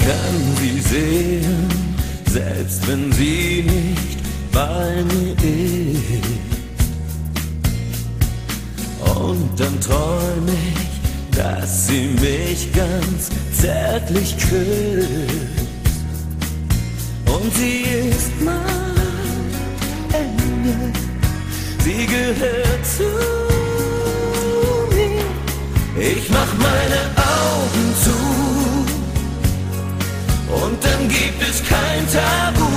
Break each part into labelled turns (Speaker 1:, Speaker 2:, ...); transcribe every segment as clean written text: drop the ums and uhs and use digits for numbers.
Speaker 1: kann sie sehen, selbst wenn sie nicht bei mir ist. Und dann träum ich, dass sie mich ganz zärtlich küsst. Und sie ist mein Engel, sie gehört zu mir. Ich mach meine Augen zu und dann gibt es kein Tabu.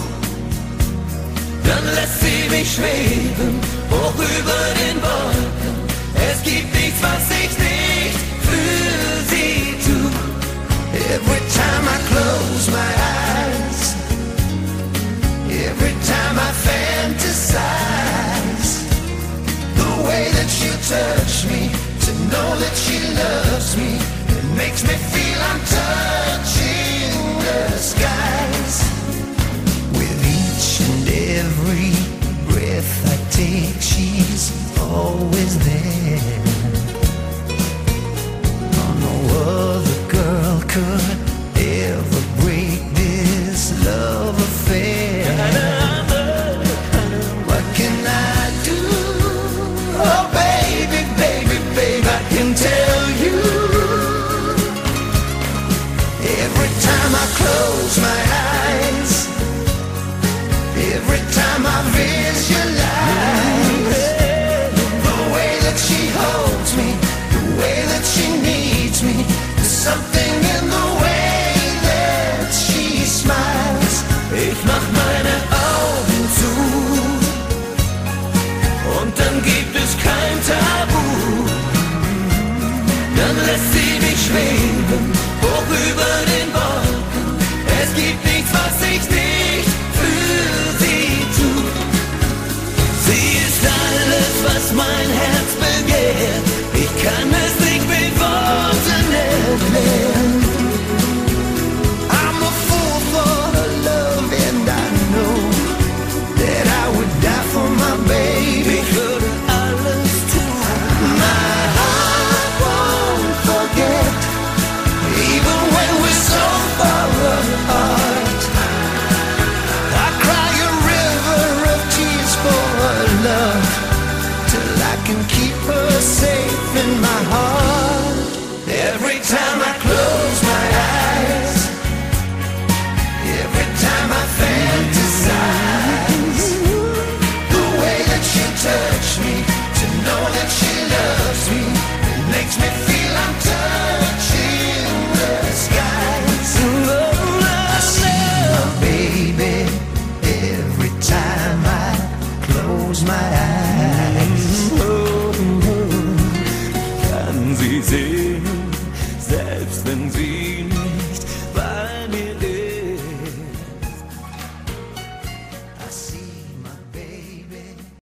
Speaker 1: Dann lässt sie mich schweben, hoch über den Wolken. Es gibt nichts, was ich nicht für sie tu. Every time I close my eyes, every time I fantasize, the way that you touch me, to know that she loves me, it makes me feel I'm touching the skies. With each and every breath I take, she's always there. No other girl could ever break this love affair. What can I do? Oh baby, baby, baby, I can tell you. Every time I close my eyes, every time I visualize the way that she holds me, the way that she needs me, there's something in the way that she smiles. Ich mach meine Augen zu und dann gibt es kein Tabu. Dann lässt sie mich schweben, hoch über den Wolken. Es gibt nichts, was ich nicht für sie tu. Sie ist alles, was mein Herz begehrt. Ich kann es nicht mit Worten erklären. I'm a fool for her love and I know that I would die for my baby. Ich würde alles tun. My heart won't forget, even when we're so far apart. I cry a river of tears for her love, till I can keep her safe in my heart. Every time I close my eyes, every time I fantasize, the way that you touch me, to know that she loves me, it makes me feel I'm touching the skies. I see my baby every time I close my eyes. Kann sie sehen, selbst wenn sie